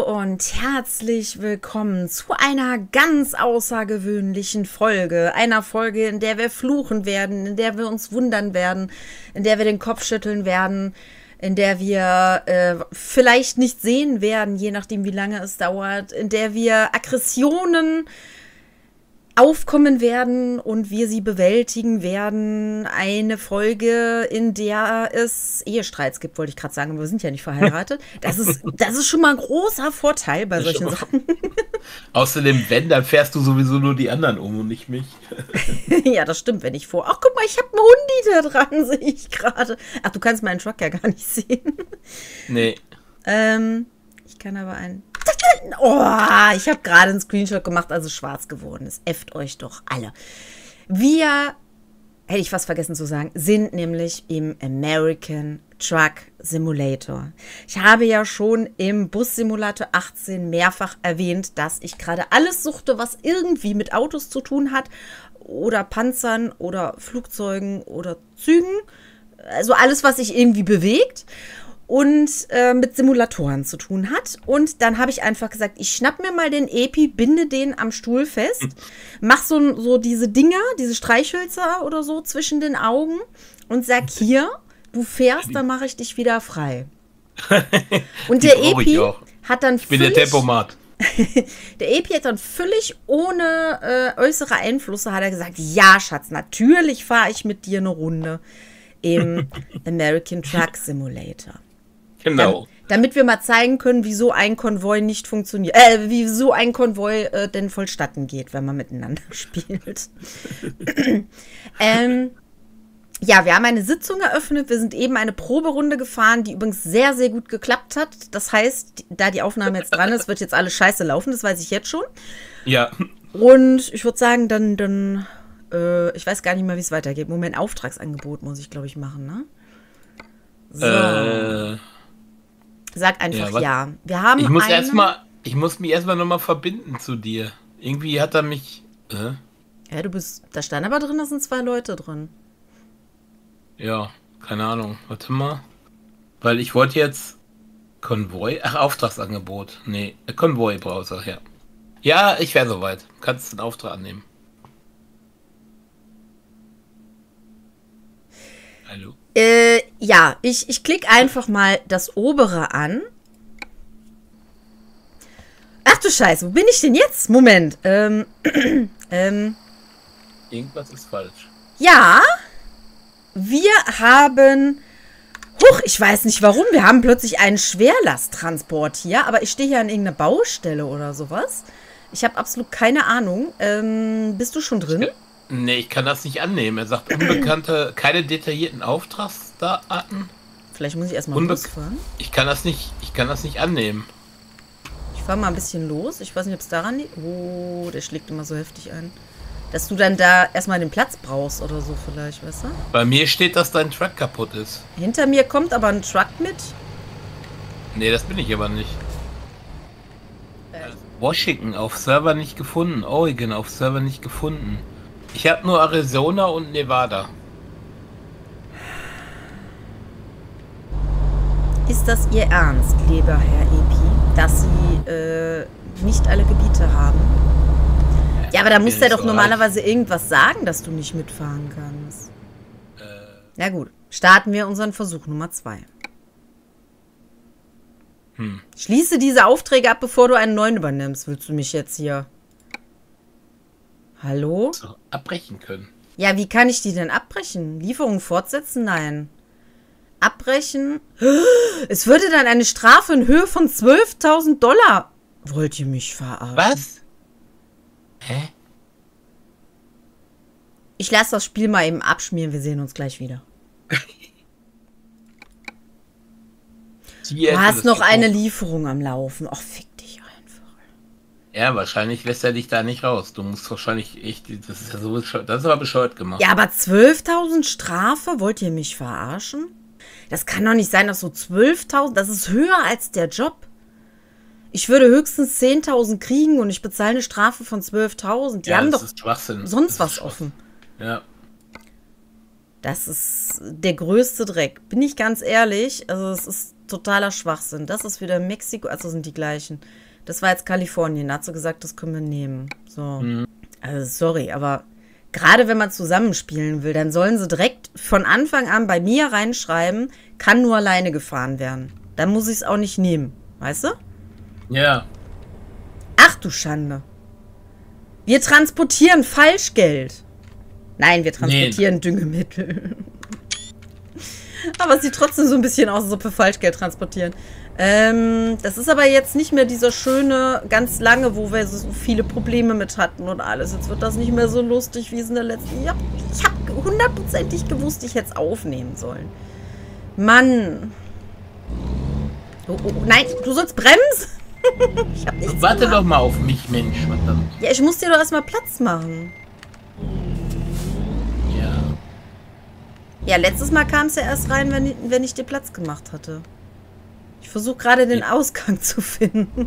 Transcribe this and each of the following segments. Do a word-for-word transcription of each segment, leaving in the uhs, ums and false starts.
und herzlich willkommen zu einer ganz außergewöhnlichen Folge. Einer Folge, in der wir fluchen werden, in der wir uns wundern werden, in der wir den Kopf schütteln werden, in der wir äh, vielleicht nicht sehen werden, je nachdem wie lange es dauert, in der wir Aggressionen aufkommen werden und wir sie bewältigen werden. Eine Folge, in der es Ehestreits gibt, wollte ich gerade sagen, wir sind ja nicht verheiratet. Das ist, das ist schon mal ein großer Vorteil bei solchen Sachen. Außerdem, wenn, dann fährst du sowieso nur die anderen um und nicht mich. Ja, das stimmt, wenn ich vor. Ach, guck mal, ich habe einen Hundi da dran, sehe ich gerade. Ach, du kannst meinen Truck ja gar nicht sehen. Nee. Ähm, ich kann aber einen... Oh, ich habe gerade einen Screenshot gemacht, also schwarz geworden ist. Äfft euch doch alle. Wir, hätte ich fast vergessen zu sagen, sind nämlich im American Truck Simulator. Ich habe ja schon im Bus Simulator achtzehn mehrfach erwähnt, dass ich gerade alles suchte, was irgendwie mit Autos zu tun hat oder Panzern oder Flugzeugen oder Zügen. Also alles, was sich irgendwie bewegt und äh, mit Simulatoren zu tun hat. Und dann habe ich einfach gesagt, ich schnapp mir mal den Epi, binde den am Stuhl fest, mach so, so diese Dinger, diese Streichhölzer oder so zwischen den Augen und sag, hier, du fährst, dann mache ich dich wieder frei. Und der Epi hat dann Ich bin der Tempomat. Der Epi hat dann völlig ohne äh, äußere Einflüsse hat er gesagt, ja, Schatz, natürlich fahre ich mit dir eine Runde im American Truck Simulator. Genau. Dam damit wir mal zeigen können, wieso ein Konvoi nicht funktioniert. Äh, wieso ein Konvoi äh, denn vollstatten geht, wenn man miteinander spielt. ähm, ja, wir haben eine Sitzung eröffnet. Wir sind eben eine Proberunde gefahren, die übrigens sehr, sehr gut geklappt hat. Das heißt, da die Aufnahme jetzt dran ist, wird jetzt alles scheiße laufen. Das weiß ich jetzt schon. Ja. Und ich würde sagen, dann, dann äh, ich weiß gar nicht mehr, wie es weitergeht. Moment, Auftragsangebot muss ich, glaube ich, machen, ne? So. Äh, Sag einfach ja. ja. Wir haben ich muss eine... erstmal, ich muss mich erstmal nochmal verbinden zu dir. Irgendwie hat er mich. Äh? Ja, du bist. Da stand aber drin, da sind zwei Leute drin. Ja, keine Ahnung. Warte mal. Weil ich wollte jetzt Konvoi. Ach, Auftragsangebot. Nee, Konvoi-Browser, ja. Ja, ich wäre soweit. Kannst den Auftrag annehmen. Hallo? Äh, ja, ich, ich klicke einfach mal das obere an. Ach du Scheiße, wo bin ich denn jetzt? Moment. Ähm, ähm. Irgendwas ist falsch. Ja, wir haben... Huch, ich weiß nicht warum. Wir haben plötzlich einen Schwerlasttransport hier, aber ich stehe hier an irgendeiner Baustelle oder sowas. Ich habe absolut keine Ahnung. Ähm, bist du schon drin? Ich, nee, ich kann das nicht annehmen. Er sagt unbekannte, keine detaillierten Auftragsdaten. Vielleicht muss ich erstmal Unbe losfahren. Ich kann das nicht, ich kann das nicht annehmen. Ich fahre mal ein bisschen los. Ich weiß nicht, ob es daran liegt. Oh, der schlägt immer so heftig ein. Dass du dann da erstmal den Platz brauchst oder so vielleicht, weißt du? Bei mir steht, dass dein Truck kaputt ist. Hinter mir kommt aber ein Truck mit. Nee, das bin ich aber nicht. Äh. Washington auf Server nicht gefunden. Oregon auf Server nicht gefunden. Ich habe nur Arizona und Nevada. Ist das Ihr Ernst, lieber Herr Epi, dass Sie äh, nicht alle Gebiete haben? Ja, aber da muss der doch so normalerweise reich. irgendwas sagen, dass du nicht mitfahren kannst. Äh. Na gut, starten wir unseren Versuch Nummer zwei. Hm. Schließe diese Aufträge ab, bevor du einen neuen übernimmst. Willst du mich jetzt hier... Hallo? So, abbrechen können. Ja, wie kann ich die denn abbrechen? Lieferung fortsetzen? Nein. Abbrechen? Es würde dann eine Strafe in Höhe von zwölftausend Dollar. Wollt ihr mich verarschen? Was? Hä? Ich lasse das Spiel mal eben abschmieren. Wir sehen uns gleich wieder. Du hast noch eine Lieferung am Laufen. Ach, fick dich einfach. Ja, wahrscheinlich lässt er dich da nicht raus. Du musst wahrscheinlich echt... Das ist ja so bescheuert. Das ist aber bescheuert gemacht. Ja, aber zwölftausend Strafe? Wollt ihr mich verarschen? Das kann doch nicht sein, dass so zwölftausend... Das ist höher als der Job. Ich würde höchstens zehntausend kriegen und ich bezahle eine Strafe von zwölftausend. Die ja, haben das doch ist Schwachsinn. sonst was offen. Ja. Das ist der größte Dreck. Bin ich ganz ehrlich, also es ist totaler Schwachsinn. Das ist wieder Mexiko, also sind die gleichen. Das war jetzt Kalifornien, da hat sie gesagt, das können wir nehmen. So. Mhm. Also sorry, aber gerade wenn man zusammenspielen will, dann sollen sie direkt von Anfang an bei mir reinschreiben, kann nur alleine gefahren werden. Dann muss ich es auch nicht nehmen. Weißt du? Ja. Ach du Schande. Wir transportieren Falschgeld. Nein, wir transportieren nee. Düngemittel. Aber es sieht trotzdem so ein bisschen aus, als ob wir Falschgeld transportieren. Ähm, das ist aber jetzt nicht mehr dieser schöne, ganz lange, wo wir so viele Probleme mit hatten und alles. Jetzt wird das nicht mehr so lustig, wie es in der letzten... Ich habe ich hab hundertprozentig gewusst, ich hätte es aufnehmen sollen. Mann. Oh, oh, nein, du sollst bremsen. Ich hab nichts Warte gemacht. doch mal auf mich, Mensch. Verdammt. Ja, ich muss dir doch erstmal Platz machen. Ja. Ja, letztes Mal kam es ja erst rein, wenn ich, wenn ich dir Platz gemacht hatte. Ich versuche gerade den Ausgang zu finden.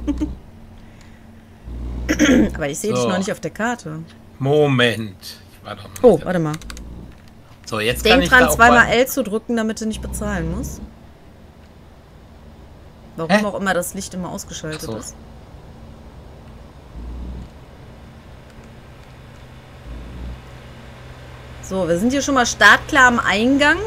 Aber ich sehe so. dich noch nicht auf der Karte. Moment. Ich war doch mal oh, warte mal. So, jetzt Denk kann ich dran, da zweimal L zu drücken, damit du nicht bezahlen musst. Warum Hä? auch immer das Licht immer ausgeschaltet so. ist. So, wir sind hier schon mal startklar am Eingang.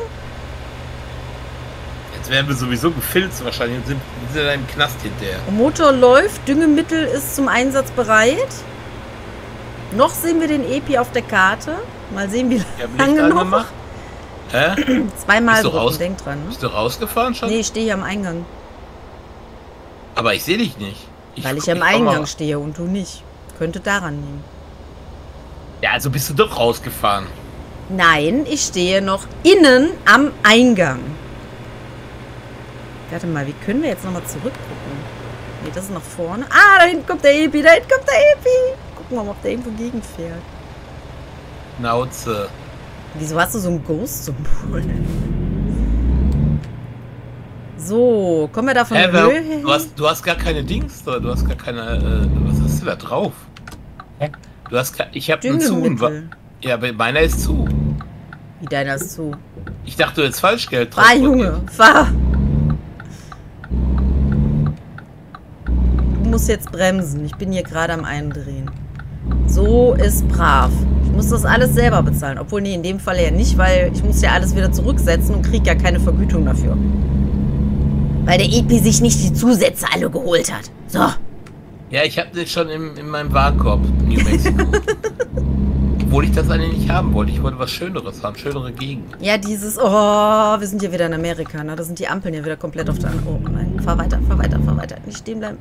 Jetzt werden wir sowieso gefilzt wahrscheinlich und sind, sind in einem Knast hinterher. Motor läuft, Düngemittel ist zum Einsatz bereit. Noch sehen wir den Epi auf der Karte. Mal sehen, wie lange noch. Gemacht. Hä? Zweimal drücken, denk dran. Ne? Bist du rausgefahren schon? Nee, ich stehe hier am Eingang. Aber ich sehe dich nicht. Ich Weil ich am Eingang stehe und du nicht. Könnte daran liegen. Ja, also bist du doch rausgefahren. Nein, ich stehe noch innen am Eingang. Warte mal, wie können wir jetzt nochmal zurückgucken? Nee, das ist nach vorne. Ah, da hinten kommt der Epi, da hinten kommt der Epi. Gucken wir mal, ob der irgendwo gegenfährt. Nauze. Wieso hast du so ein Ghost-Symbol? So, kommen wir da von der Höhe her? Du hast, du hast gar keine Dings, oder? Du hast gar keine, äh, was hast du da drauf? Hä? Du hast, ich hab einen zu. Ja, aber meiner ist zu. Wie deiner ist zu? Ich dachte, du hättest Falschgeld drauf. Fahr, Junge, fahr! Du musst jetzt bremsen. Ich bin hier gerade am Eindrehen. So ist brav. Ich muss das alles selber bezahlen. Obwohl, nee, in dem Fall ja nicht, weil ich muss ja alles wieder zurücksetzen und kriege ja keine Vergütung dafür. Weil der Epi sich nicht die Zusätze alle geholt hat. So. Ja, ich habe das schon in, in meinem Warenkorb, New Mexico. Obwohl ich das eigentlich nicht haben wollte. Ich wollte was Schöneres haben, schönere Gegend. Ja, dieses, oh, wir sind hier wieder in Amerika, ne? Da sind die Ampeln ja wieder komplett auf der anderen. Oh nein, fahr weiter, fahr weiter, fahr weiter. Nicht stehen bleiben.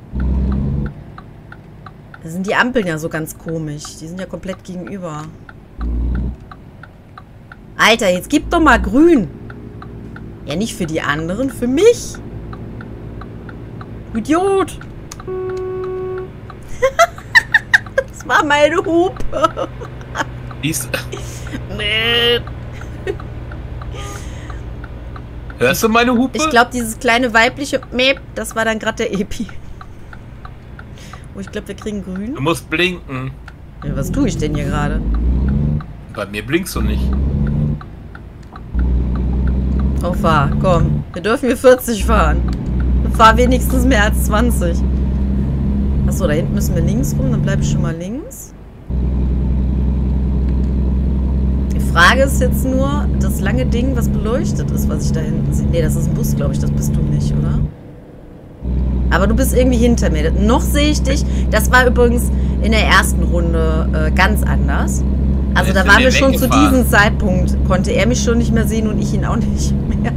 Da sind die Ampeln ja so ganz komisch. Die sind ja komplett gegenüber. Alter, jetzt gib doch mal grün. Ja, nicht für die anderen, für mich. Idiot. Das war meine Hupe. Dies. Hörst du meine Hupe? Ich glaube, dieses kleine weibliche Mäp, das war dann gerade der Epi. Oh, ich glaube, wir kriegen grün. Du musst blinken. Ja, was tue ich denn hier gerade? Bei mir blinkst du nicht. Oh, fahr, komm. Wir dürfen hier vierzig fahren. Fahr wenigstens mehr als zwanzig. Achso, da hinten müssen wir links rum, dann bleibe ich schon mal links. Die Frage ist jetzt nur, das lange Ding, was beleuchtet ist, was ich da hinten sehe. Nee, das ist ein Bus, glaube ich, das bist du nicht, oder? Aber du bist irgendwie hinter mir. Noch sehe ich dich. Das war übrigens in der ersten Runde äh, ganz anders. Also da waren wir schon zu diesem Zeitpunkt, konnte er mich schon nicht mehr sehen und ich ihn auch nicht mehr.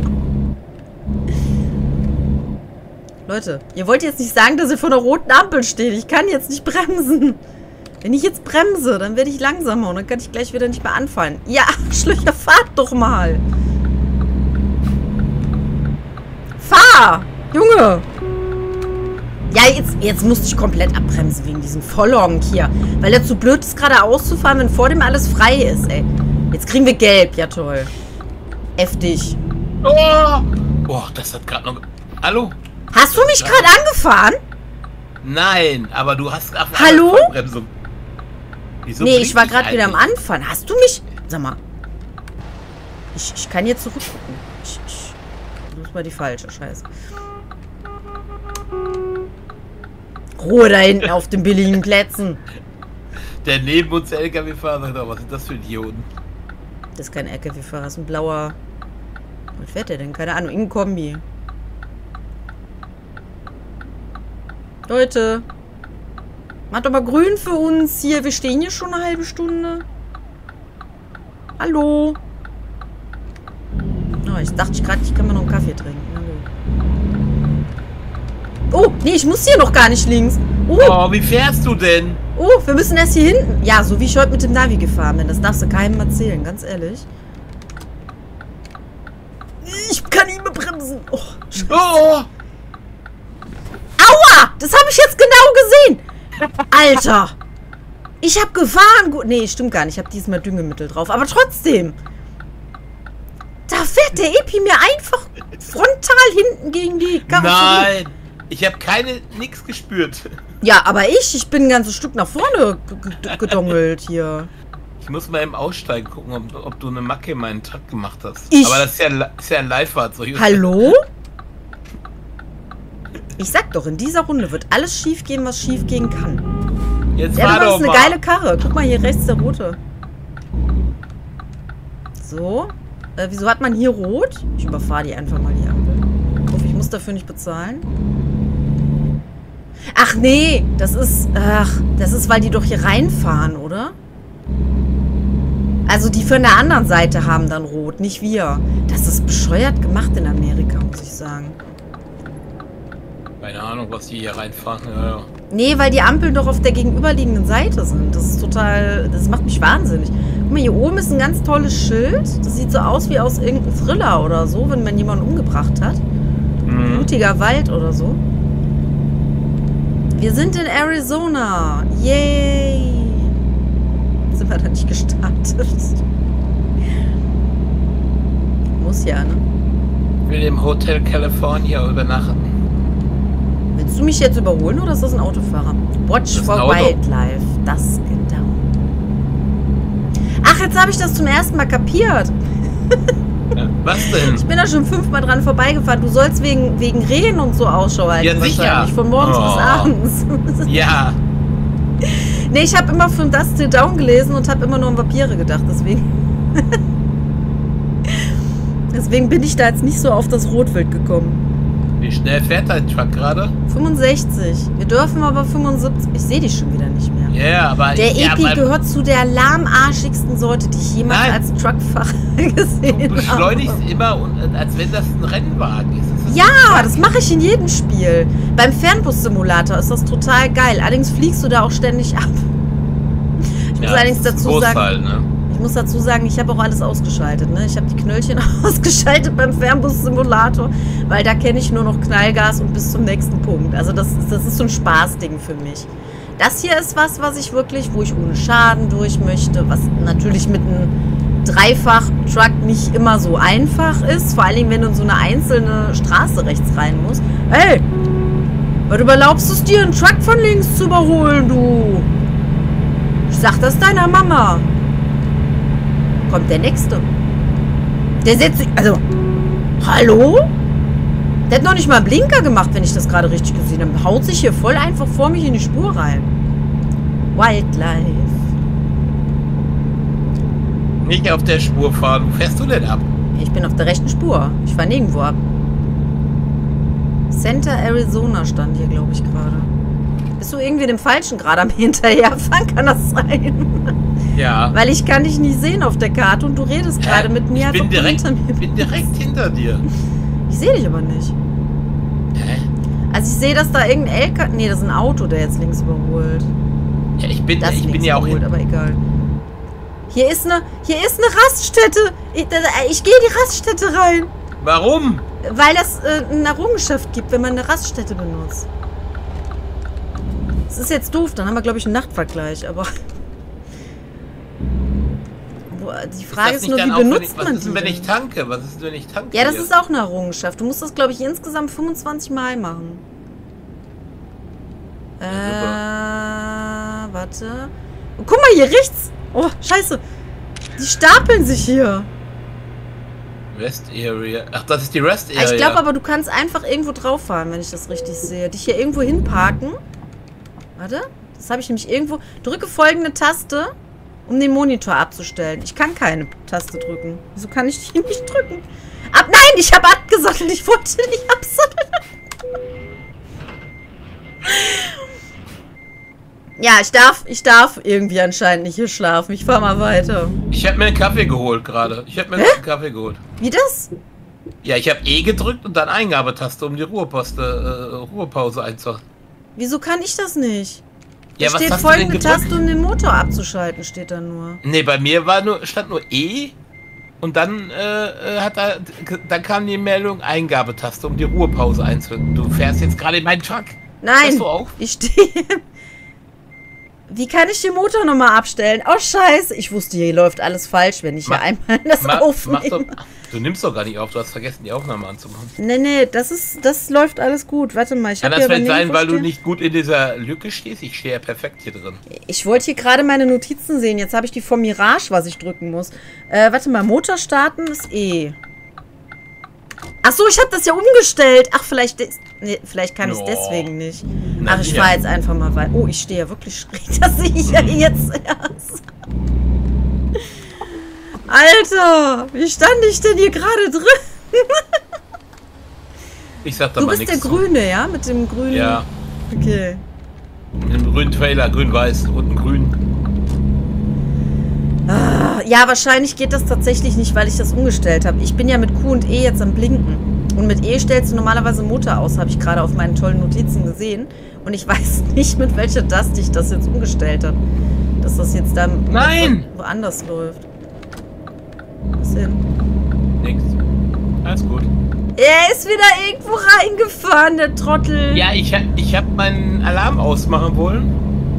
Leute, ihr wollt jetzt nicht sagen, dass ihr vor der roten Ampel steht. Ich kann jetzt nicht bremsen. Wenn ich jetzt bremse, dann werde ich langsamer und dann kann ich gleich wieder nicht mehr anfallen. Ja, Schlöcher, fahrt doch mal. Fahr! Junge! Ja, jetzt, jetzt musste ich komplett abbremsen wegen diesem Vollhonk hier. Weil er zu blöd ist, gerade auszufahren, wenn vor dem alles frei ist, ey. Jetzt kriegen wir gelb. Ja, toll. F dich. Oh, oh das hat gerade noch... Hallo? Hast du mich gerade angefahren? Nein, aber du hast... Ach, hallo? Wieso nee, ich war gerade wieder am Anfang. Hast du mich... Sag mal. Ich, ich kann hier zurückgucken. Ich, ich, das war die falsche, scheiße. Ruhe da hinten auf den billigen Plätzen. Der neben uns L K W-Fahrer sagt, oh, was sind das für Idioten? Das ist kein L K W-Fahrer, das ist ein blauer... Was fährt der denn? Keine Ahnung, in Kombi. Leute, macht doch mal grün für uns hier. Wir stehen hier schon eine halbe Stunde. Hallo? Oh, ich dachte ich gerade, ich kann mal noch einen Kaffee trinken. Oh, nee, ich muss hier noch gar nicht links. Oh, oh, wie fährst du denn? Oh, wir müssen erst hier hinten. Ja, so wie ich heute mit dem Navi gefahren bin. Das darfst du keinem erzählen, ganz ehrlich. Ich kann nicht mehr bremsen. Oh, Scheiße. Oh! Aua! Das habe ich jetzt genau gesehen. Alter. Ich habe gefahren. Gut, nee, stimmt gar nicht. Ich habe diesmal Düngemittel drauf. Aber trotzdem. Da fährt der Epi mir einfach frontal hinten gegen die Karosserie. Nein. Ich habe keine, nix gespürt. Ja, aber ich, ich bin ein ganzes Stück nach vorne gedongelt hier. Ich muss mal im Aussteigen gucken, ob, ob du eine Macke in meinen Truck gemacht hast. Ich? Aber das ist ja, ist ja ein Live-Fahrzeug. Hallo? Ich sag doch, in dieser Runde wird alles schief gehen, was schief gehen kann. Jetzt Ja, fahr du doch hast eine mal. geile Karre. Guck mal, hier rechts der rote. So. Äh, wieso hat man hier rot? Ich überfahre die einfach mal, die Ampel. Ich hoffe, ich muss dafür nicht bezahlen. Ach nee, das ist, ach, das ist, weil die doch hier reinfahren, oder? Also die von der anderen Seite haben dann rot, nicht wir. Das ist bescheuert gemacht in Amerika, muss ich sagen. Keine Ahnung, was die hier reinfahren. Ja, ja. Nee, weil die Ampeln doch auf der gegenüberliegenden Seite sind. Das ist total, das macht mich wahnsinnig. Guck mal, hier oben ist ein ganz tolles Schild. Das sieht so aus wie aus irgendeinem Thriller oder so, wenn man jemanden umgebracht hat. Mhm. Blutiger Wald oder so. Wir sind in Arizona. Yay. Sind wir da nicht gestartet? Muss ja, ne? Ich will im Hotel California übernachten. Willst du mich jetzt überholen oder ist das ein Autofahrer? Watch Das ist for ein Auto. Wildlife. Das genau. Ach, jetzt habe ich das zum ersten Mal kapiert. Ja, was denn? Ich bin da schon fünfmal dran vorbeigefahren. Du sollst wegen, wegen Rehen und so Ausschau halten. Ja, sicher. wahrscheinlich. Von morgens Oh. bis abends. Ja. Nee, ich habe immer von Dust Till Down gelesen und habe immer nur an Vampire gedacht. Deswegen. Deswegen bin ich da jetzt nicht so auf das Rotwild gekommen. Wie schnell fährt dein Truck gerade? fünfundsechzig. Wir dürfen aber fünfundsiebzig. Ich sehe dich schon wieder nicht mehr. Ja, yeah, aber... Der ja, Epi aber gehört zu der lahmarschigsten Sorte, die ich jemals Nein. als Truckfahrer gesehen Du habe. beschleunigst immer, und, als wenn das ein Rennwagen ist. Das ist Ja, das mache ich in jedem Spiel. Beim Fernbus-Simulator ist das total geil. Allerdings fliegst du da auch ständig ab. Ich muss ja, allerdings das ist dazu sagen, Großteil, ne? ich muss dazu sagen, ich habe auch alles ausgeschaltet. Ne? Ich habe die Knöllchen ausgeschaltet beim Fernbus-Simulator, weil da kenne ich nur noch Knallgas und bis zum nächsten Punkt. Also das, das ist so ein Spaßding für mich. Das hier ist was, was ich wirklich, wo ich ohne Schaden durch möchte, was natürlich mit einem Dreifach-Truck nicht immer so einfach ist. Vor allen Dingen, wenn du in so eine einzelne Straße rechts rein musst. Hey, was überlaubst du es dir, einen Truck von links zu überholen, du? Ich sag das deiner Mama. Kommt der Nächste. Der setzt sich... Also, hallo? Der hat noch nicht mal einen Blinker gemacht, wenn ich das gerade richtig gesehen habe. Haut sich hier voll einfach vor mich in die Spur rein. Wildlife. Nicht auf der Spur fahren. Wo fährst du denn ab? Ich bin auf der rechten Spur. Ich fahre nirgendwo ab. Center Arizona stand hier, glaube ich, gerade. Bist du irgendwie dem Falschen gerade am Hinterherfahren? Kann das sein? Ja. Weil ich kann dich nicht sehen auf der Karte und du redest gerade mit mir. Ich bin als ob du direkt, hinter mir bin bist. direkt hinter dir. Ich sehe dich aber nicht. Hä? Also ich sehe, dass da irgendein L K... Nee, das ist ein Auto, der jetzt links überholt. Ja, ich bin, Das ich bin links ja auch überholt, hin. aber egal. Hier ist eine, hier ist eine Raststätte. Ich, ich gehe in die Raststätte rein. Warum? Weil das äh, eine Errungenschaft gibt, wenn man eine Raststätte benutzt. Das ist jetzt doof, dann haben wir, glaube ich, einen Nachtvergleich, aber... Boah, die Frage ist, das nur, nicht wie dann auch, wenn benutzt ich, was man ist die denn, wenn denn? ich tanke? Was ist denn, wenn ich tanke? Ja, das hier? ist auch eine Errungenschaft. Du musst das, glaube ich, insgesamt fünfundzwanzig Mal machen. Äh, warte. Oh, guck mal hier rechts. Oh, scheiße. Die stapeln sich hier. Rest Area. Ach, das ist die Rest Area. Ich glaube aber, du kannst einfach irgendwo drauf fahren, wenn ich das richtig sehe. Dich hier irgendwo hinparken. Warte. Das habe ich nämlich irgendwo... Drücke folgende Taste, um den Monitor abzustellen. Ich kann keine Taste drücken. Wieso kann ich die nicht drücken? Ab... Nein, ich habe abgesattelt. Ich wollte nicht absatteln. Ja, ich darf, ich darf irgendwie anscheinend nicht hier schlafen. Ich fahr mal weiter. Ich habe mir einen Kaffee geholt gerade. Ich habe mir Hä? einen Kaffee geholt. Wie das? Ja, ich habe E gedrückt und dann Eingabetaste, um die Ruheposte, äh, Ruhepause einzuhalten. Wieso kann ich das nicht? Ja, Da was steht hast du denn folgende gedrückt? Taste, um den Motor abzuschalten, steht da nur. Nee, bei mir war nur, stand nur E und dann äh, hat er, dann kam die Meldung Eingabetaste, um die Ruhepause einzuhalten. Du fährst jetzt gerade in meinen Truck. Nein, Hörst du auf? ich stehe... Wie kann ich den Motor nochmal abstellen? Oh, scheiße. Ich wusste, hier läuft alles falsch, wenn ich Ma- hier einmal das Ma- aufnehme. mach doch, du nimmst doch gar nicht auf, du hast vergessen, die Aufnahme anzumachen. Nee, nee, das ist, das läuft alles gut. Warte mal, ich Kann habe das hier vielleicht aber sein, nirgendwo weil du stehen. nicht gut in dieser Lücke stehst? Ich stehe ja perfekt hier drin. Ich wollte hier gerade meine Notizen sehen. Jetzt habe ich die vom Mirage, was ich drücken muss. Äh, warte mal, Motor starten ist E. Ach so, ich habe das ja umgestellt. Ach, vielleicht, des- nee, vielleicht kann ich es No. deswegen nicht. Na, Ach, ich ja. fahre jetzt einfach mal weiter. Oh, ich stehe ja wirklich schräg. Das sehe ich ja jetzt erst. Alter, wie stand ich denn hier gerade drin? Ich sag da Du mal bist der nichts. Grüne, ja? Mit dem grünen... Ja, Okay. mit dem grünen Trailer, grün-weiß, unten grün. Ah, ja, wahrscheinlich geht das tatsächlich nicht, weil ich das umgestellt habe. Ich bin ja mit Q und E jetzt am Blinken. Und mit E stellst du normalerweise Motor aus, habe ich gerade auf meinen tollen Notizen gesehen. Und ich weiß nicht, mit welcher Taste ich das jetzt umgestellt habe. Dass das jetzt dann Nein! woanders läuft. Was denn? Nix. Alles gut. Er ist wieder irgendwo reingefahren, der Trottel. Ja, ich, ha- ich habe meinen Alarm ausmachen wollen.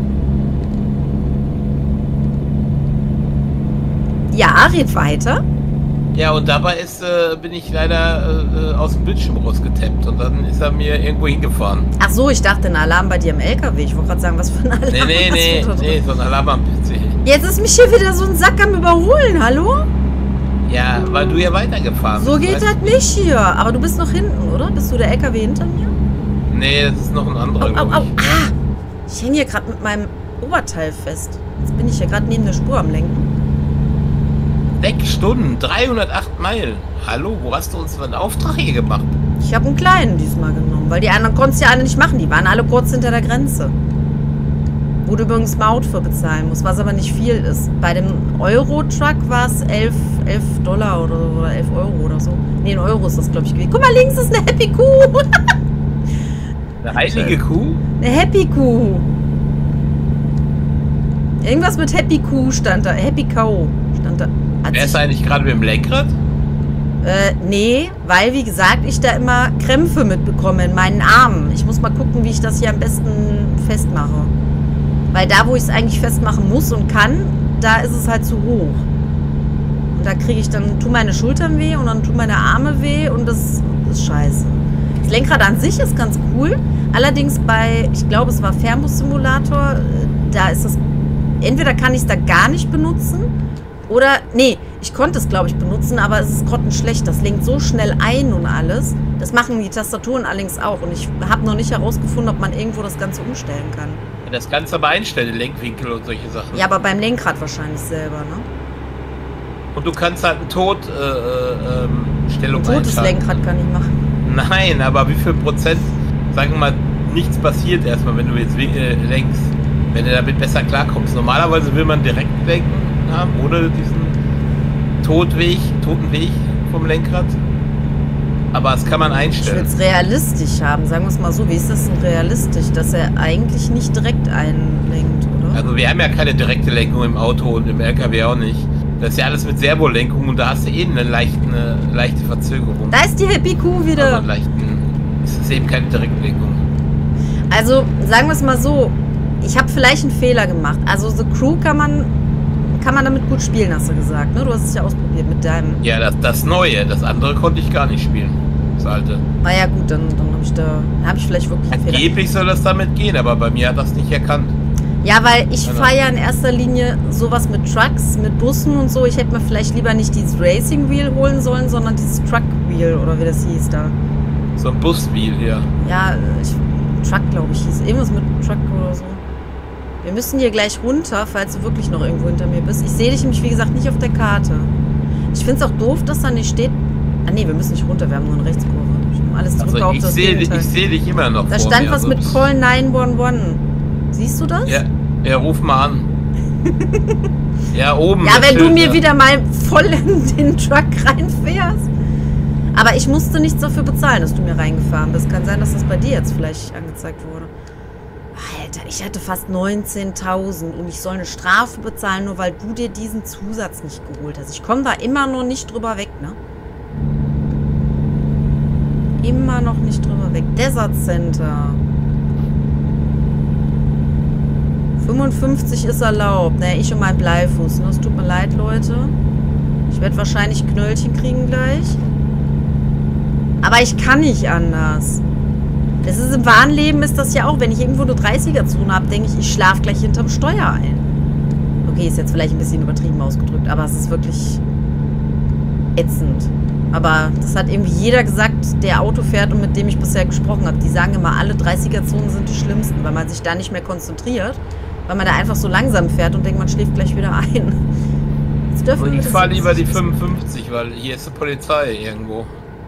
Ja, red weiter. Ja, und dabei ist, äh, bin ich leider äh, äh, aus dem Bildschirm rausgetappt und dann ist er mir irgendwo hingefahren. Ach so, ich dachte, ein Alarm bei dir im L K W. Ich wollte gerade sagen, was für ein Alarm Nee, nee, hast nee, du da drin? nee, so ein Alarm am P C. Jetzt ist mich hier wieder so ein Sack am Überholen, hallo? Ja, weil du ja weitergefahren So bist. geht weißt das nicht hier. Aber du bist noch hinten, oder? Bist du der L K W hinter mir? du? Nee, das ist noch ein anderer, Au, au, glaub au. ich. Ah! Ich hänge hier gerade mit meinem Oberteil fest. Jetzt bin ich hier gerade neben der Spur am Lenken. Sechs Stunden, dreihundertacht Meilen. Hallo, wo hast du uns für einen Auftrag hier gemacht? Ich habe einen kleinen diesmal genommen, weil die anderen konntest ja alle nicht machen. Die waren alle kurz hinter der Grenze. Wo du übrigens Maut für bezahlen musst, was aber nicht viel ist. Bei dem Euro-Truck war es elf Dollar oder, oder elf Euro oder so. Nee, ein Euro ist das, glaube ich, gewesen. Guck mal, links ist eine Happy Kuh. Eine heilige Kuh? Eine Happy Kuh. Irgendwas mit Happy Kuh stand da. Happy Cow stand da. Hat Wer ist sich- eigentlich gerade mit dem Lenkrad? Äh, nee, weil, wie gesagt, ich da immer Krämpfe mitbekomme in meinen Armen. Ich muss mal gucken, wie ich das hier am besten festmache. Weil da, wo ich es eigentlich festmachen muss und kann, da ist es halt zu hoch. Und da kriege ich dann, tun meine Schultern weh und dann tun meine Arme weh und das ist scheiße. Das Lenkrad an sich ist ganz cool. Allerdings bei, ich glaube, es war Fernbus Simulator, da ist es, entweder kann ich es da gar nicht benutzen oder, nee, ich konnte es, glaube ich, benutzen, aber es ist grottenschlecht. Das lenkt so schnell ein und alles. Das machen die Tastaturen allerdings auch. Und ich habe noch nicht herausgefunden, ob man irgendwo das Ganze umstellen kann. Das Ganze aber einstellen, Lenkwinkel und solche Sachen. Ja, aber beim Lenkrad wahrscheinlich selber, ne? Und du kannst halt ein Tod, äh, äh, ähm, Stellung Ein totes einschalten. Lenkrad kann ich machen. Nein, aber wie viel Prozent, sagen wir mal, nichts passiert erstmal, wenn du jetzt äh, lenkst, wenn du damit besser klarkommst. Normalerweise will man direkt lenken haben, ohne diesen Todweg, toten Weg vom Lenkrad. Aber das kann man Ich will einstellen. es realistisch haben, sagen wir es mal so. Wie ist das denn realistisch? Dass er eigentlich nicht direkt einlenkt, oder? Also wir haben ja keine direkte Lenkung im Auto und im L K W auch nicht. Das ist ja alles mit Servolenkung und da hast du eh eine leichte, eine leichte Verzögerung. Da ist die Happy Kuh Also wieder. einen leichten, es ist eben keine Direktlenkung. Also, sagen wir es mal so. Ich habe vielleicht einen Fehler gemacht. Also, The Crew kann man, kann man damit gut spielen, hast du gesagt, ne? Du hast es ja ausprobiert mit deinem. Ja, das, das Neue, das andere konnte ich gar nicht spielen. Das alte. Na ja, gut, dann, dann habe ich da, habe ich vielleicht wirklich einen Fehler. Angeblich soll das damit gehen, aber bei mir hat das nicht erkannt. Ja, weil ich Genau. fahre ja in erster Linie sowas mit Trucks, mit Bussen und so. Ich hätte mir vielleicht lieber nicht dieses Racing Wheel holen sollen, sondern dieses Truck Wheel oder wie das hieß da. So ein Buswheel hier. Ja, ich, Truck glaube ich hieß. Irgendwas mit Truck oder so. Wir müssen hier gleich runter, falls du wirklich noch irgendwo hinter mir bist. Ich sehe dich nämlich, wie gesagt, nicht auf der Karte. Ich finde es auch doof, dass da nicht steht... Ah nee, wir müssen nicht runter, wir haben nur eine Rechtskurve. Ich nehme alles zurück Also auf ich das sehe dich, Gegenteil. ich seh dich immer noch Da vor stand mir, was also mit das- Call neun eins eins. Siehst du das? Ja, ja, ruf mal an. Ja, oben. Ja, das wenn du Schild, mir ja. wieder mal voll in den Truck reinfährst. Aber ich musste nichts dafür bezahlen, dass du mir reingefahren bist. Kann sein, dass das bei dir jetzt vielleicht angezeigt wurde. Alter, ich hatte fast neunzehntausend und ich soll eine Strafe bezahlen, nur weil du dir diesen Zusatz nicht geholt hast. Ich komme da immer noch nicht drüber weg, ne? Immer noch nicht drüber weg. Desert Center. fünfundfünfzig ist erlaubt. Ne, ich und mein Bleifuß. Ne? Es tut mir leid, Leute. Ich werde wahrscheinlich Knöllchen kriegen gleich. Aber ich kann nicht anders. Das ist im wahren Leben ist das ja auch, wenn ich irgendwo eine dreißiger-Zone habe, denke ich, ich schlafe gleich hinterm Steuer ein. Okay, ist jetzt vielleicht ein bisschen übertrieben ausgedrückt, aber es ist wirklich ätzend. Aber das hat irgendwie jeder gesagt, der Auto fährt und mit dem ich bisher gesprochen habe. Die sagen immer, alle dreißiger-Zonen sind die schlimmsten, weil man sich da nicht mehr konzentriert, weil man da einfach so langsam fährt und denkt, man schläft gleich wieder ein. Jetzt dürfen Und wir ich das fahre jetzt lieber die nicht- fünfundfünfzig, weil hier ist die Polizei irgendwo.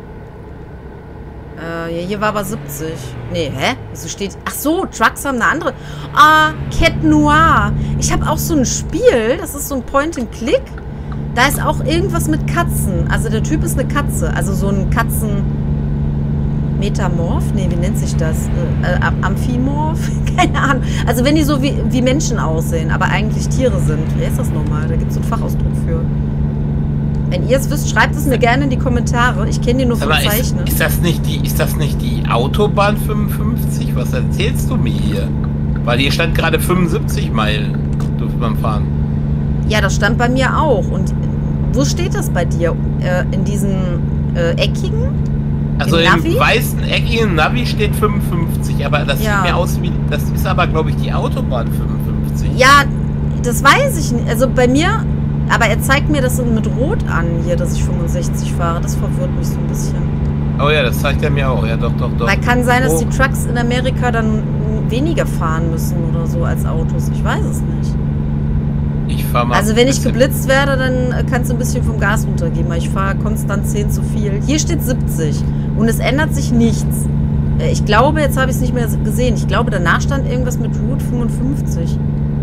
Äh, ja, hier war aber siebzig. Nee, hä? Wieso steht... Ach so, Trucks haben eine andere... Ah, Cat Noir. Ich habe auch so ein Spiel, das ist so ein Point-and-Click. Da ist auch irgendwas mit Katzen. Also der Typ ist eine Katze. Also so ein Katzen... Metamorph? Nee, wie nennt sich das? Äh, äh, Amphimorph? Keine Ahnung. Also wenn die so wie, wie Menschen aussehen, aber eigentlich Tiere sind. Wer ist das nochmal? Da gibt es so einen Fachausdruck für. Wenn ihr es wisst, schreibt es mir gerne in die Kommentare. Ich kenne die nur vom Aber ist, Zeichnen. ist, das nicht die, ist das nicht die Autobahn fünfundfünfzig? Was erzählst du mir hier? Weil hier stand gerade fünfundsiebzig Meilen, durfte man fahren. Ja, das stand bei mir auch. Und wo steht das bei dir? Äh, in diesen äh, eckigen? Also Im im Navi? weißen eckigen Navi steht fünfundfünfzig, aber das Ja. sieht mir aus wie, das ist aber glaube ich die Autobahn fünfundfünfzig. Ja, das weiß ich nicht. Also bei mir, aber er zeigt mir das mit Rot an hier, dass ich fünfundsechzig fahre. Das verwirrt mich so ein bisschen. Oh ja, das zeigt er mir auch, ja doch, doch, doch. Weil kann sein, dass Oh. die Trucks in Amerika dann weniger fahren müssen oder so als Autos. Ich weiß es nicht. Ich fahr mal Also ein wenn ich bisschen- geblitzt werde, dann äh, kannst du ein bisschen vom Gas runtergehen, weil ich fahre konstant zehn zu viel. Hier steht siebzig und es ändert sich nichts. Äh, Ich glaube, jetzt habe ich es nicht mehr gesehen. Ich glaube, danach stand irgendwas mit Route fünfundfünfzig.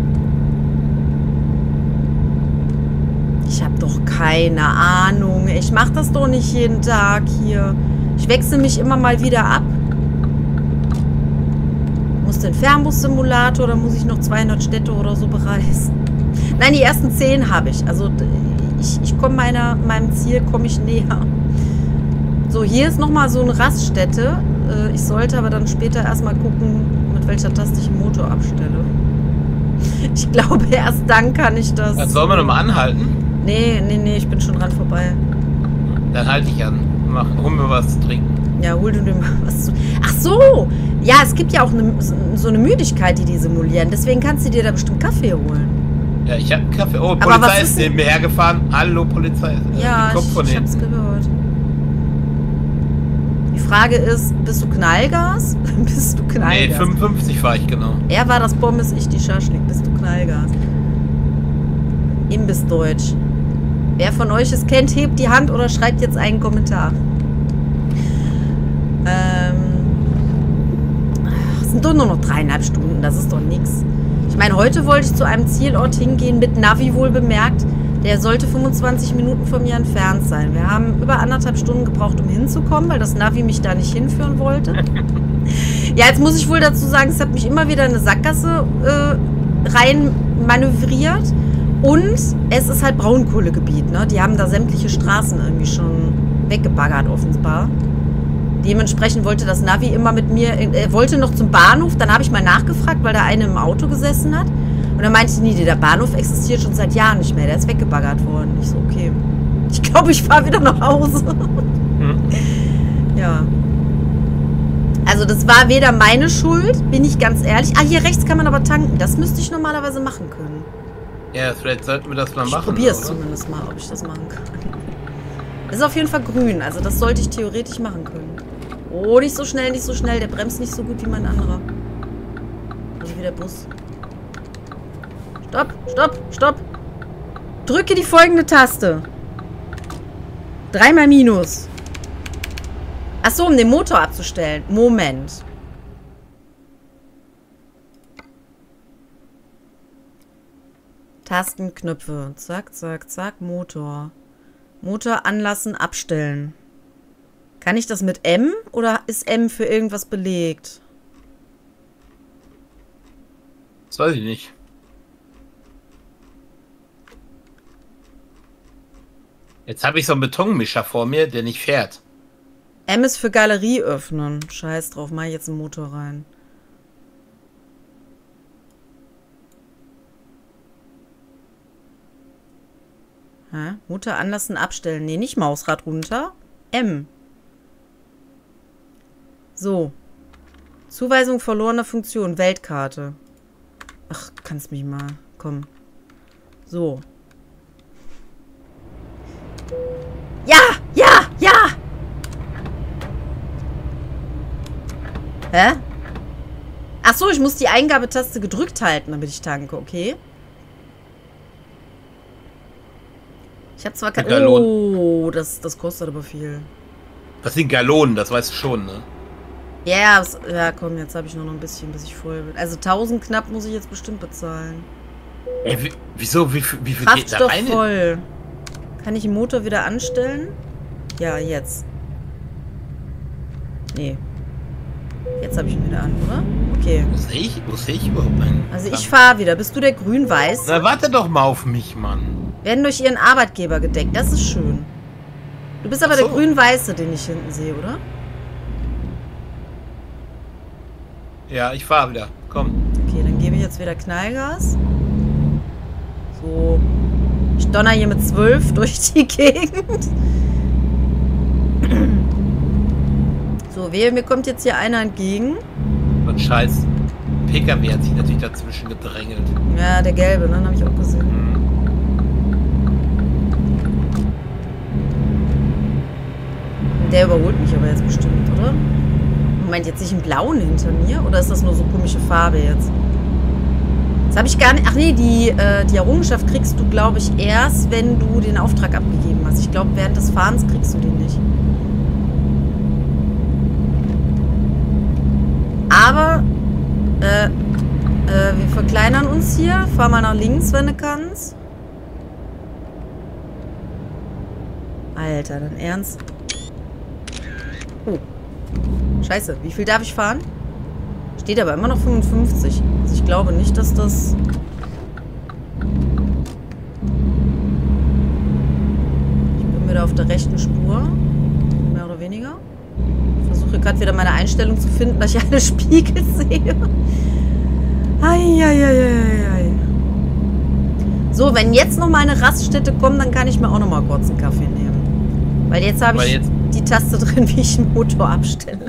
Ich habe doch keine Ahnung. Ich mache das doch nicht jeden Tag hier. Ich wechsle mich immer mal wieder ab. Muss den Fernbus-Simulator oder muss ich noch zweihundert Städte oder so bereisen? Nein, die ersten zehn habe ich. Also d- ich, ich komme meiner meinem Ziel, komme ich näher. So, hier ist nochmal so eine Raststätte. Äh, Ich sollte aber dann später erstmal gucken, mit welcher Taste ich den Motor abstelle. Ich glaube, erst dann kann ich das... Dann sollen wir nochmal anhalten? Nee, nee, nee, ich bin schon dran vorbei. Dann halte ich an. Mach, hol mir was zu trinken. Ja, hol du dir mal was zu... Ach so! Ja, es gibt ja auch eine, so eine Müdigkeit, die die simulieren. Deswegen kannst du dir da bestimmt Kaffee holen. Ja, ich habe einen Kaffee. Oh, Aber was Polizei ist ist denn- neben mir hergefahren. Hallo, Polizei. Ja, Die kommt von ich, ich hab's hinten. gehört. Die Frage ist, bist du Knallgas? Bist du Nee, Knallgas? fünfundfünfzig fahre ich genau. Er war das Pommes, ich die Schaschlik. Bist du Knallgas? Imbissdeutsch. Wer von euch es kennt, hebt die Hand oder schreibt jetzt einen Kommentar. Ähm, ach, es sind doch nur noch dreieinhalb Stunden, das ist doch nix. Ich meine, heute wollte ich zu einem Zielort hingehen, mit Navi wohl bemerkt. Der sollte fünfundzwanzig Minuten von mir entfernt sein. Wir haben über anderthalb Stunden gebraucht, um hinzukommen, weil das Navi mich da nicht hinführen wollte. Ja, jetzt muss ich wohl dazu sagen, es hat mich immer wieder in eine Sackgasse äh, rein manövriert. Und es ist halt Braunkohlegebiet, ne? Die haben da sämtliche Straßen irgendwie schon weggebaggert, offenbar. Dementsprechend wollte das Navi immer mit mir, er wollte noch zum Bahnhof, dann habe ich mal nachgefragt, weil da eine im Auto gesessen hat. Und dann meinte ich, nee, der Bahnhof existiert schon seit Jahren nicht mehr, der ist weggebaggert worden. Ich so, okay. Ich glaube, ich fahre wieder nach Hause. Hm. Ja. Also das war weder meine Schuld, bin ich ganz ehrlich. Ah, hier rechts kann man aber tanken. Das müsste ich normalerweise machen können. Ja, vielleicht sollten wir das mal Ich machen. probiere es oder? zumindest mal, ob ich das machen kann. Es ist auf jeden Fall grün, also das sollte ich theoretisch machen können. Oh, nicht so schnell, nicht so schnell. Der bremst nicht so gut wie mein anderer. Also wie der Bus. Stopp, stopp, stopp. Drücke die folgende Taste. Dreimal Minus. Achso, um den Motor abzustellen. Moment. Tastenknöpfe. Zack, zack, zack. Motor. Motor anlassen, abstellen. Kann ich das mit M oder ist M für irgendwas belegt? Das weiß ich nicht. Jetzt habe ich so einen Betonmischer vor mir, der nicht fährt. M ist für Galerie öffnen. Scheiß drauf, mach ich jetzt einen Motor rein. Hä? Motor anlassen, abstellen. Nee, nicht Mausrad runter. M. So. Zuweisung verlorener Funktion. Weltkarte. Ach, kannst mich mal. Komm. So. Ja! Ja! Ja! Hä? Ach so, ich muss die Eingabetaste gedrückt halten, damit ich tanke. Okay. Ich habe zwar kein... Oh, das, das kostet aber viel. Das sind Gallonen, das weißt du schon, ne? Ja, das, ja, komm, jetzt habe ich nur noch ein bisschen, bis ich voll bin. Also tausend knapp muss ich jetzt bestimmt bezahlen. Ey, wie, wieso? Wie, wie viel geht da Kraftstoff rein? voll. Kann ich den Motor wieder anstellen? Ja, jetzt. Nee. Jetzt habe ich ihn wieder an, oder? Okay. Wo sehe ich, wo sehe ich überhaupt einen? Also ich fahre wieder. Bist du der grün-weiß? Na, warte doch mal auf mich, Mann. Werden durch ihren Arbeitgeber gedeckt. Das ist schön. Du bist aber Ach so. der grün-weiße, den ich hinten sehe, oder? Ja, ich fahre wieder. Komm. Okay, dann gebe ich jetzt wieder Knallgas. So. Ich donner hier mit zwölf durch die Gegend. So, wehe, mir kommt jetzt hier einer entgegen. Und scheiß P K W hat sich natürlich dazwischen gedrängelt. Ja, der gelbe, ne? Habe ich auch gesehen. Mhm. Der überholt mich aber jetzt bestimmt, oder? Moment, jetzt nicht einen blauen hinter mir? Oder ist das nur so komische Farbe jetzt? Das habe ich gar nicht... Ach nee, die, äh, die Errungenschaft kriegst du, glaube ich, erst, wenn du den Auftrag abgegeben hast. Ich glaube, während des Fahrens kriegst du den nicht. Aber, äh, äh, wir verkleinern uns hier. Fahr mal nach links, wenn du kannst. Alter, dann ernst. Oh. Scheiße, wie viel darf ich fahren? Steht aber immer noch fünfundfünfzig. Also ich glaube nicht, dass das... Ich bin wieder auf der rechten Spur. Mehr oder weniger. Ich versuche gerade wieder meine Einstellung zu finden, dass ich alle Spiegel sehe. Eieieiei. So, wenn jetzt noch mal eine Raststätte kommt, dann kann ich mir auch noch mal kurz einen Kaffee nehmen. Weil jetzt habe ich die Taste drin, wie ich den Motor abstelle.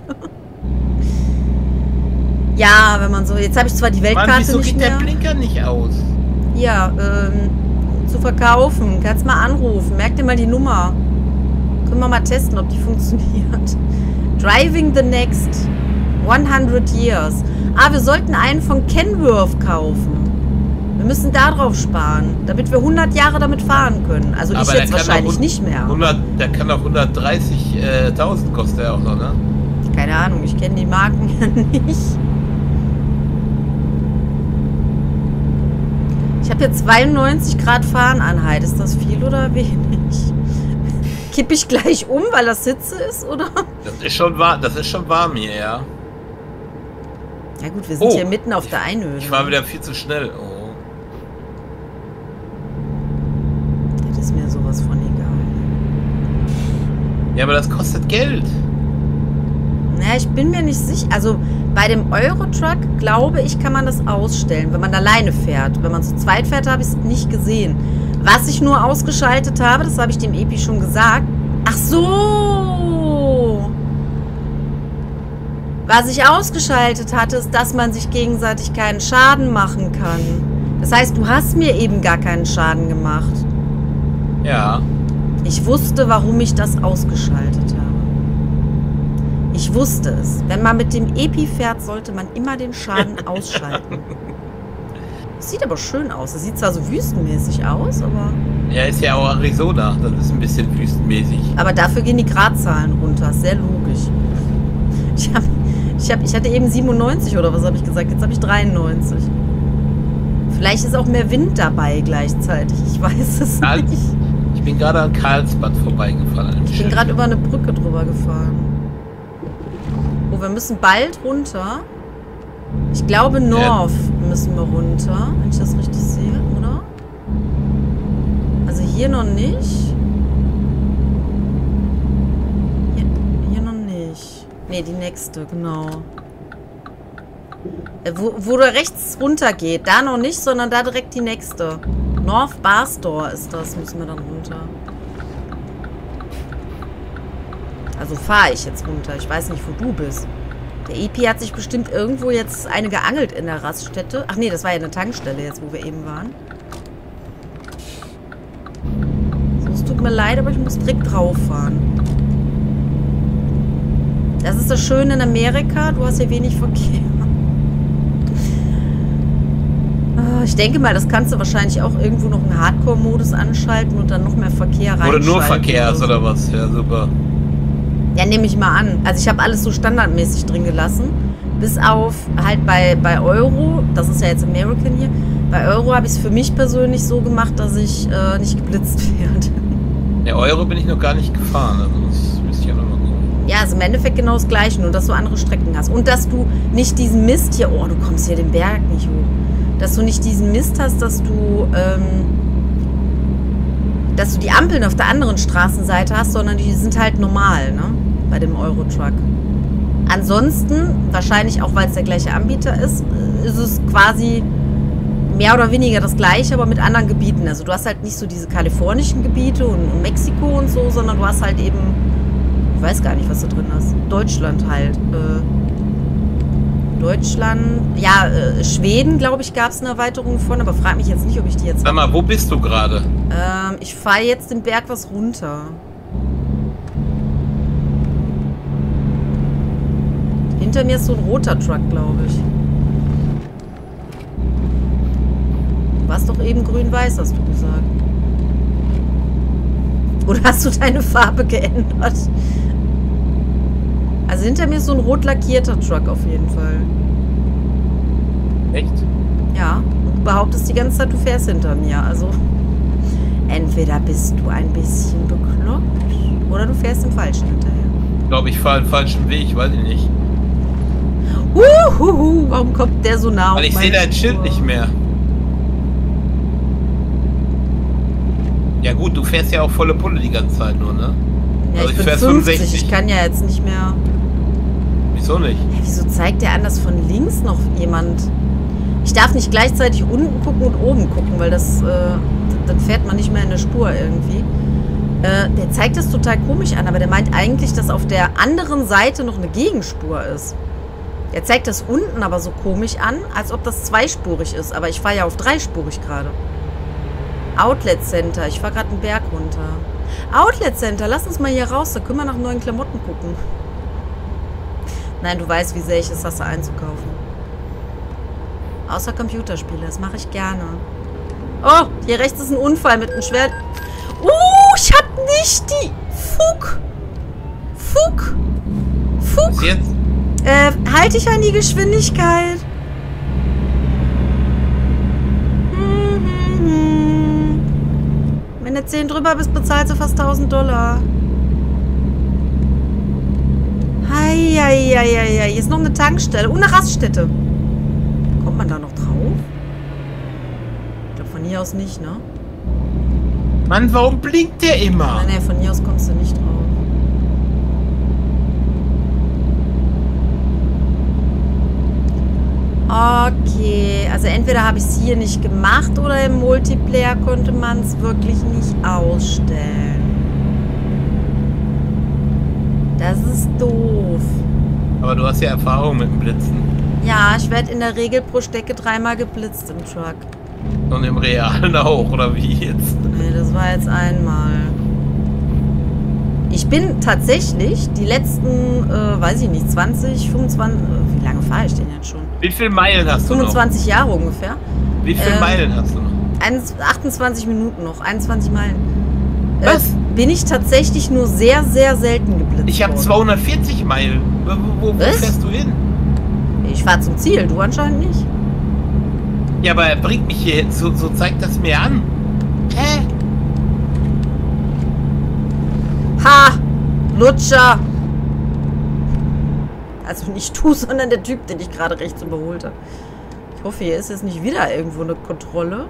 Ja, wenn man so... Jetzt habe ich zwar die Weltkarte Mann, wieso nicht geht mehr. der Blinker nicht aus? Ja, ähm, zu verkaufen. Kannst mal anrufen. Merk dir mal die Nummer. Können wir mal testen, ob die funktioniert. Driving the next hundred years. Ah, wir sollten einen von Kenworth kaufen. Wir müssen da drauf sparen, damit wir hundert Jahre damit fahren können. Also Aber ich jetzt wahrscheinlich nicht mehr. hundert, der kann doch hundertdreißigtausend kosten der auch noch, ne? Keine Ahnung, ich kenne die Marken ja nicht. Ich habe hier zweiundneunzig Grad Fahrenanheit. Ist das viel oder wenig? Kipp ich gleich um, weil das Hitze ist, oder? Das ist schon warm, das ist schon warm hier, ja. Ja gut, wir sind Oh, hier mitten auf der Einöde. Ich war wieder viel zu schnell. Oh. Das ist mir sowas von egal. Ja, aber das kostet Geld. Naja, ich bin mir nicht sicher. Also bei dem Eurotruck, glaube ich, kann man das ausstellen, wenn man alleine fährt. Wenn man zu zweit fährt, habe ich es nicht gesehen. Was ich nur ausgeschaltet habe, das habe ich dem Epi schon gesagt. Ach so! Was ich ausgeschaltet hatte, ist, dass man sich gegenseitig keinen Schaden machen kann. Das heißt, du hast mir eben gar keinen Schaden gemacht. Ja. Ich wusste, warum ich das ausgeschaltet habe. Ich wusste es. Wenn man mit dem Epi fährt, sollte man immer den Schaden ausschalten. Das sieht aber schön aus. Es sieht zwar so wüstenmäßig aus, aber... Ja, ist ja auch Arizona. Das ist ein bisschen wüstenmäßig. Aber dafür gehen die Gradzahlen runter. Sehr logisch. Ich, hab, ich, hab, ich hatte eben siebenundneunzig oder was habe ich gesagt? Jetzt habe ich dreiundneunzig. Vielleicht ist auch mehr Wind dabei gleichzeitig. Ich weiß es Karls, nicht. Ich bin gerade an Karlsbad vorbeigefahren. Ich bin gerade über eine Brücke drüber gefahren. Oh, wir müssen bald runter. Ich glaube, North ja. müssen wir runter, wenn ich das richtig sehe, oder? Also hier noch nicht. Hier, hier noch nicht. Ne, die nächste, genau. Wo, wo der rechts runter geht. Da noch nicht, sondern da direkt die nächste. North Barstore ist das, müssen wir dann runter. Also fahre ich jetzt runter. Ich weiß nicht, wo du bist. Der E P hat sich bestimmt irgendwo jetzt eine geangelt in der Raststätte. Ach nee, das war ja eine Tankstelle jetzt, wo wir eben waren. So, es tut mir leid, aber ich muss direkt drauf fahren. Das ist das Schöne in Amerika. Du hast hier wenig Verkehr. Ich denke mal, das kannst du wahrscheinlich auch irgendwo noch einen Hardcore-Modus anschalten und dann noch mehr Verkehr reinschalten. Oder nur Verkehr oder, so. oder was? Ja, super. Ja, nehme ich mal an. Also ich habe alles so standardmäßig drin gelassen. Bis auf halt bei, bei Euro, das ist ja jetzt American hier, bei Euro habe ich es für mich persönlich so gemacht, dass ich äh, nicht geblitzt werde. Der Euro bin ich noch gar nicht gefahren, also das müsste ich ja nochmal gucken. Ja, also im Endeffekt genau das Gleiche, nur dass du andere Strecken hast. Und dass du nicht diesen Mist hier, oh, du kommst hier den Berg nicht hoch. Dass du nicht diesen Mist hast, dass du, ähm, dass du die Ampeln auf der anderen Straßenseite hast, sondern die sind halt normal, ne? Bei dem Euro-Truck. Ansonsten, wahrscheinlich auch, weil es der gleiche Anbieter ist, ist es quasi mehr oder weniger das Gleiche, aber mit anderen Gebieten. Also du hast halt nicht so diese kalifornischen Gebiete und, und Mexiko und so, sondern du hast halt eben, ich weiß gar nicht, was du drin hast, Deutschland halt, äh, Deutschland, ja, äh, Schweden, glaube ich, gab es eine Erweiterung von, aber frag mich jetzt nicht, ob ich die jetzt... Sag mal, wo bist du gerade? Ähm, ich fahre jetzt den Berg was runter. Hinter mir ist so ein roter Truck, glaube ich. Du warst doch eben grün-weiß, hast du gesagt. Oder hast du deine Farbe geändert? Also hinter mir ist so ein rot lackierter Truck auf jeden Fall. Echt? Ja, und du behauptest die ganze Zeit, du fährst hinter mir. Also entweder bist du ein bisschen bekloppt oder du fährst im Falschen hinterher. Ich glaube, ich fahre den falschen Weg, weiß ich nicht. Uhuhu, warum kommt der so nah? Weil ich sehe dein Schild nicht mehr. Ja gut, du fährst ja auch volle Pulle die ganze Zeit nur, ne? Ja, also ich, ich bin fünfzig, ich kann ja jetzt nicht mehr... Wieso nicht? Ja, wieso zeigt der an, dass von links noch jemand... Ich darf nicht gleichzeitig unten gucken und oben gucken, weil das... Äh, dann fährt man nicht mehr in der Spur irgendwie. Äh, der zeigt das total komisch an, aber der meint eigentlich, dass auf der anderen Seite noch eine Gegenspur ist. Der zeigt das unten aber so komisch an, als ob das zweispurig ist. Aber ich fahre ja auf dreispurig gerade. Outlet Center. Ich fahre gerade einen Berg runter. Outlet Center. Lass uns mal hier raus. Da können wir nach neuen Klamotten gucken. Nein, du weißt, wie sehr ich es hasse einzukaufen. Außer Computerspiele. Das mache ich gerne. Oh, hier rechts ist ein Unfall mit einem Schwert. Uh, ich hab nicht die... Fuck. Fuck. Fuck. Was jetzt? Äh, halt dich an die Geschwindigkeit. Mhm. Wenn du zehn drüber bist, bezahlst du fast tausend Dollar. Heieieiei. Hier ist noch eine Tankstelle und eine Raststätte. Kommt man da noch drauf? Ich glaube, von hier aus nicht, ne? Mann, warum blinkt der immer? Nein, nein, von hier aus kommst du nicht drauf. Okay, also entweder habe ich es hier nicht gemacht oder im Multiplayer konnte man es wirklich nicht ausstellen. Das ist doof. Aber du hast ja Erfahrung mit dem Blitzen. Ja, ich werde in der Regel pro Strecke dreimal geblitzt im Truck. Und im Realen auch, oder wie jetzt? Nee, das war jetzt einmal. Ich bin tatsächlich die letzten, äh, weiß ich nicht, zwanzig, fünfundzwanzig, äh, wie lange fahre ich denn jetzt schon? Wie viele Meilen hast du noch? fünfundzwanzig Jahre ungefähr. Wie viele ähm, Meilen hast du noch? achtundzwanzig Minuten noch, einundzwanzig Meilen. Was? Äh, bin ich tatsächlich nur sehr, sehr selten geblitzt Ich habe worden. zweihundertvierzig Meilen. Wo, wo, wo Was? fährst du hin? Ich fahre zum Ziel, du anscheinend nicht. Ja, aber er bringt mich hier hin. So, so zeigt das mir an. Hä? Ha! Lutscher! Also nicht du, sondern der Typ, den ich gerade rechts überholte. Ich hoffe, hier ist jetzt nicht wieder irgendwo eine Kontrolle.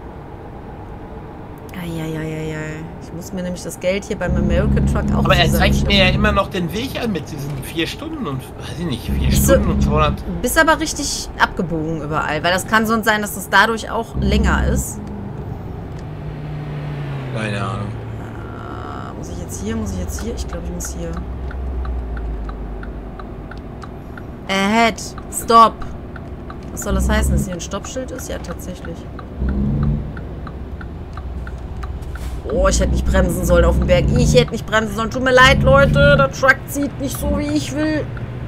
Eieieiei. Ich muss mir nämlich das Geld hier beim American Truck auch Aber er zeigt zusammenstellen. mir ja immer noch den Weg an mit diesen vier Stunden und, weiß ich nicht, vier Bist du- Stunden und zweihundert. Du bist aber richtig abgebogen überall, weil das kann sonst sein, dass es dadurch auch länger ist. Keine Ahnung. Äh, muss ich jetzt hier? Muss ich jetzt hier? Ich glaube, ich muss hier. Ahead. Stop. Was soll das heißen, dass hier ein Stoppschild ist? Ja, tatsächlich. Oh, ich hätte nicht bremsen sollen auf dem Berg. Ich hätte nicht bremsen sollen. Tut mir leid, Leute. Der Truck zieht nicht so, wie ich will.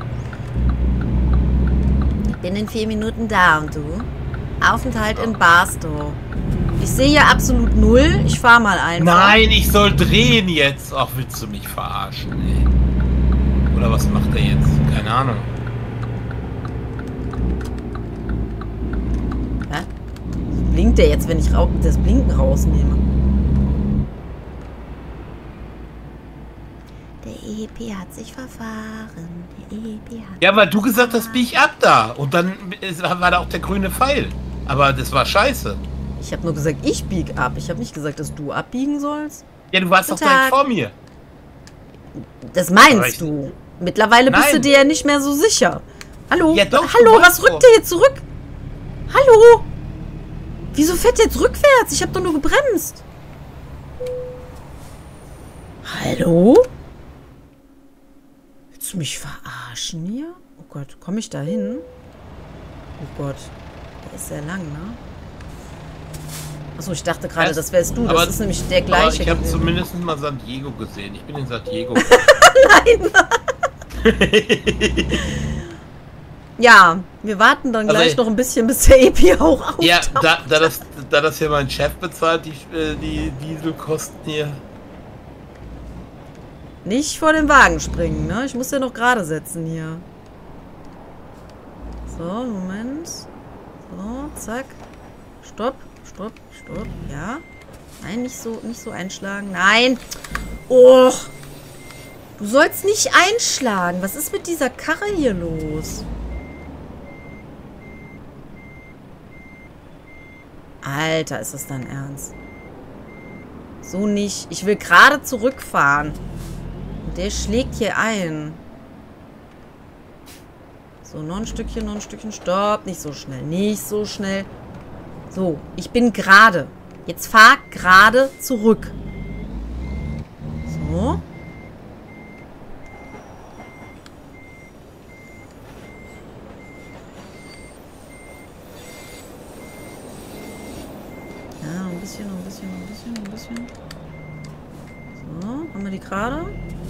Ich bin in vier Minuten da und du? Aufenthalt in Barstow. Ich sehe hier absolut null. Ich fahre mal einfach. Nein, ich soll drehen jetzt. Ach, willst du mich verarschen, ey? Oder was macht er jetzt? Keine Ahnung. Hä? Blinkt der jetzt, wenn ich rau das Blinken rausnehme? Der E P hat sich verfahren. Der E P hat Ja, weil du gesagt hast, bieg ab da. Und dann ist- war da auch der grüne Pfeil. Aber das war scheiße. Ich habe nur gesagt, ich bieg ab. Ich habe nicht gesagt, dass du abbiegen sollst. Ja, du warst doch Guten direkt Tag. vor mir. Das Aber meinst ich- du. Mittlerweile bist Nein. du dir ja nicht mehr so sicher. Hallo? Ja, doch, Hallo, du was warst rückt so. der jetzt zurück? Hallo? Wieso fährt der jetzt rückwärts? Ich habe doch nur gebremst. Hallo? Willst du mich verarschen hier? Oh Gott, komme ich da hin? Oh Gott, der ist sehr lang, ne? Achso, ich dachte gerade, Ja, das wärst du. Das aber- ist nämlich der Aber gleiche. ich habe gewesen. zumindest mal San Diego gesehen. Ich bin in San Diego. Ja, wir warten dann Also gleich ich- noch ein bisschen, bis der E P auch auftaucht. Ja, da, da, das, da das hier mein Chef bezahlt, die, äh, die Dieselkosten hier. Nicht vor den Wagen springen, ne? Ich muss ja noch gerade setzen hier. So, Moment. So, zack. Stopp, stopp, stopp. Ja. Nein, nicht so, nicht so einschlagen. Nein. Oh. Du sollst nicht einschlagen. Was ist mit dieser Karre hier los? Alter, ist das dein Ernst? So nicht. Ich will gerade zurückfahren. Und der schlägt hier ein. So, noch ein Stückchen, noch ein Stückchen. Stopp. Nicht so schnell. Nicht so schnell. So, ich bin gerade. Jetzt fahr gerade zurück. So. Ja, noch ein bisschen, noch ein bisschen, noch ein bisschen, noch ein bisschen. So, haben wir die gerade?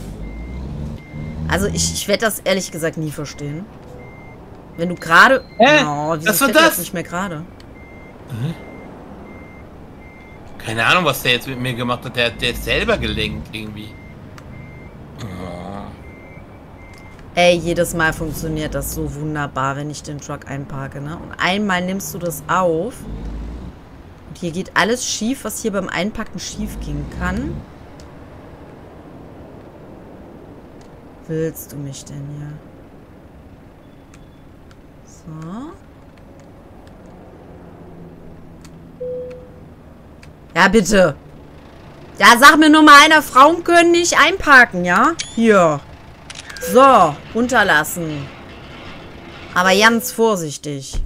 Also ich, ich werde das ehrlich gesagt nie verstehen. Wenn du gerade... Hä? Oh, wieso Was war fährt der das? jetzt nicht mehr gerade? Keine Ahnung, was der jetzt mit mir gemacht hat. Der, der ist selber gelenkt irgendwie. Oh. Ey, jedes Mal funktioniert das so wunderbar, wenn ich den Truck einparke, ne? Und einmal nimmst du das auf. Und hier geht alles schief, was hier beim Einpacken schief gehen kann. Willst du mich denn hier? So. Ja, bitte. Ja, sag mir nur mal einer, Frauen können nicht einparken, ja? Hier. So, runterlassen. Aber ganz vorsichtig.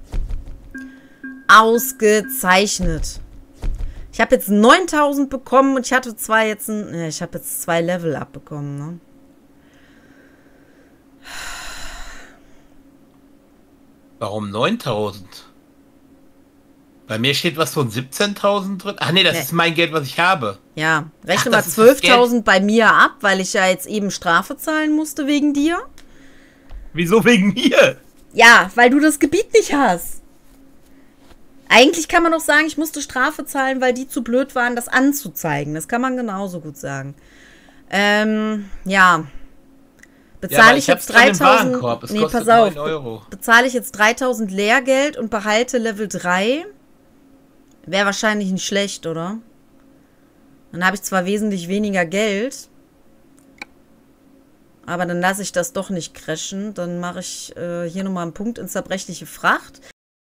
Ausgezeichnet. Ich habe jetzt neuntausend bekommen und ich hatte zwar jetzt ein... Ja, ich habe jetzt zwei Level abbekommen, ne? Warum neuntausend? Bei mir steht was von siebzehntausend drin. Ach nee, das Nee. ist mein Geld, was ich habe. Ja, rechne Ach, mal das ist das Geld. zwölftausend bei mir ab, weil ich ja jetzt eben Strafe zahlen musste wegen dir. Wieso wegen mir? Ja, weil du das Gebiet nicht hast. Eigentlich kann man auch sagen, ich musste Strafe zahlen, weil die zu blöd waren, das anzuzeigen. Das kann man genauso gut sagen. Ähm, ja. Bezahle aber ich, ich jetzt hab's drin im dreitausend. Warenkorb. Es Nee, kostet pass auf. neun Euro. Bezahle ich jetzt dreitausend Lehrgeld und behalte Level drei. Wäre wahrscheinlich nicht schlecht, oder? Dann habe ich zwar wesentlich weniger Geld, aber dann lasse ich das doch nicht crashen. Dann mache ich äh, hier nochmal einen Punkt in zerbrechliche Fracht.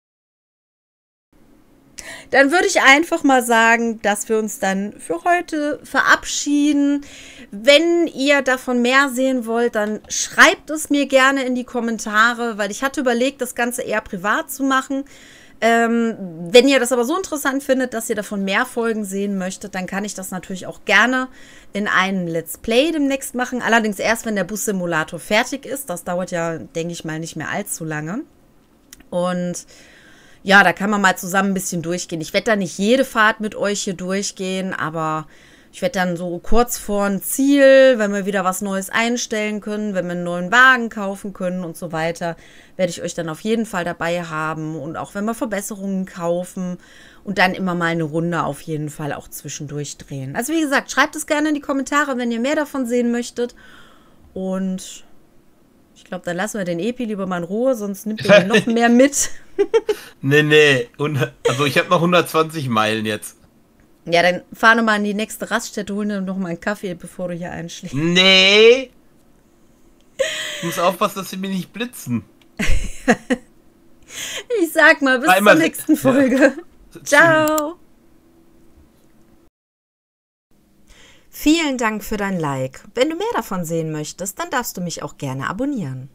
Dann würde ich einfach mal sagen, dass wir uns dann für heute verabschieden. Wenn ihr davon mehr sehen wollt, dann schreibt es mir gerne in die Kommentare, weil ich hatte überlegt, das Ganze eher privat zu machen. Ähm, wenn ihr das aber so interessant findet, dass ihr davon mehr Folgen sehen möchtet, dann kann ich das natürlich auch gerne in einem Let's Play demnächst machen. Allerdings erst, wenn der Bus-Simulator fertig ist. Das dauert ja, denke ich mal, nicht mehr allzu lange. Und ja, da kann man mal zusammen ein bisschen durchgehen. Ich werde da nicht jede Fahrt mit euch hier durchgehen, aber ich werde dann so kurz vor ein Ziel, wenn wir wieder was Neues einstellen können, wenn wir einen neuen Wagen kaufen können und so weiter, werde ich euch dann auf jeden Fall dabei haben. Und auch wenn wir Verbesserungen kaufen und dann immer mal eine Runde auf jeden Fall auch zwischendurch drehen. Also wie gesagt, schreibt es gerne in die Kommentare, wenn ihr mehr davon sehen möchtet. Und ich glaube, dann lassen wir den Epi lieber mal in Ruhe, sonst nimmt er noch mehr mit. Nee, nee. Und, also ich habe noch hundertzwanzig Meilen jetzt. Ja, dann fahr nochmal an die nächste Raststätte, hol dir noch mal einen Kaffee, bevor du hier einschläfst. Nee. Ich muss aufpassen, dass sie mich nicht blitzen. Ich sag mal, bis Einmal zur nächsten Folge. Ja. Ciao. Vielen Dank für dein Like. Wenn du mehr davon sehen möchtest, dann darfst du mich auch gerne abonnieren.